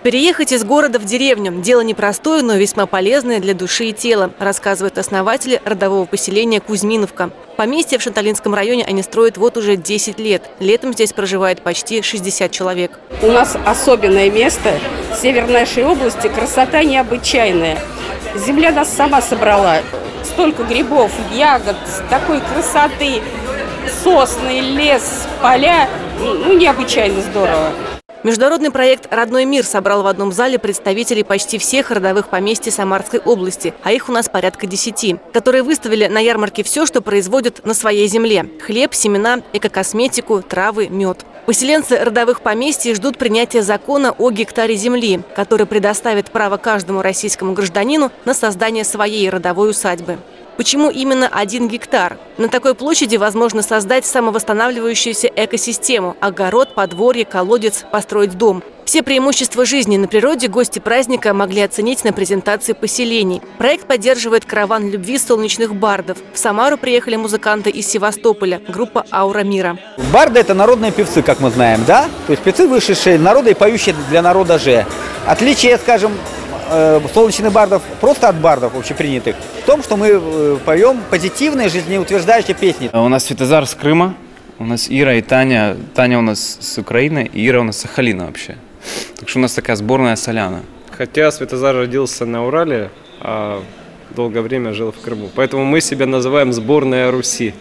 Переехать из города в деревню – дело непростое, но весьма полезное для души и тела, рассказывают основатели родового поселения Кузьминовка. Поместье в Шанталинском районе они строят вот уже 10 лет. Летом здесь проживает почти 60 человек. У нас особенное место в северной нашей области, красота необычайная. Земля нас сама собрала. Столько грибов, ягод, такой красоты, сосны, лес, поля. Необычайно здорово. Международный проект «Родной мир» собрал в одном зале представителей почти всех родовых поместий Самарской области, а их у нас порядка 10, которые выставили на ярмарке все, что производят на своей земле – хлеб, семена, экокосметику, травы, мед. Поселенцы родовых поместий ждут принятия закона о гектаре земли, который предоставит право каждому российскому гражданину на создание своей родовой усадьбы. Почему именно 1 гектар? На такой площади возможно создать самовосстанавливающуюся экосистему – огород, подворье, колодец, построить дом. Все преимущества жизни на природе гости праздника могли оценить на презентации поселений. Проект поддерживает караван любви солнечных бардов. В Самару приехали музыканты из Севастополя, группа «Аура мира». Барды – это народные певцы, как мы знаем, да? То есть певцы, вышедшие из народа и поющие для народа же. Отличие, скажем, солнечных бардов просто от бардов общепринятых в том, что мы поем позитивные, жизнеутверждающие песни. У нас Светозар с Крыма, у нас Ира и Таня. Таня у нас с Украины, и Ира у нас с Сахалина вообще. Так что у нас такая сборная соляна. Хотя Светозар родился на Урале, а долгое время жил в Крыму. Поэтому мы себя называем сборная Руси.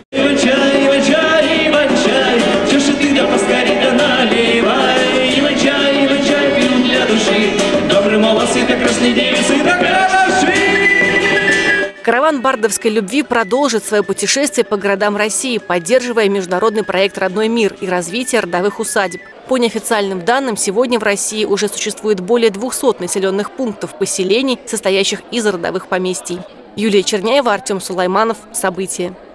Караван бардовской любви продолжит свое путешествие по городам России, поддерживая международный проект «Родной мир» и развитие родовых усадеб. По неофициальным данным, сегодня в России уже существует более 200 населенных пунктов поселений, состоящих из родовых поместий. Юлия Черняева, Артем Сулайманов. События.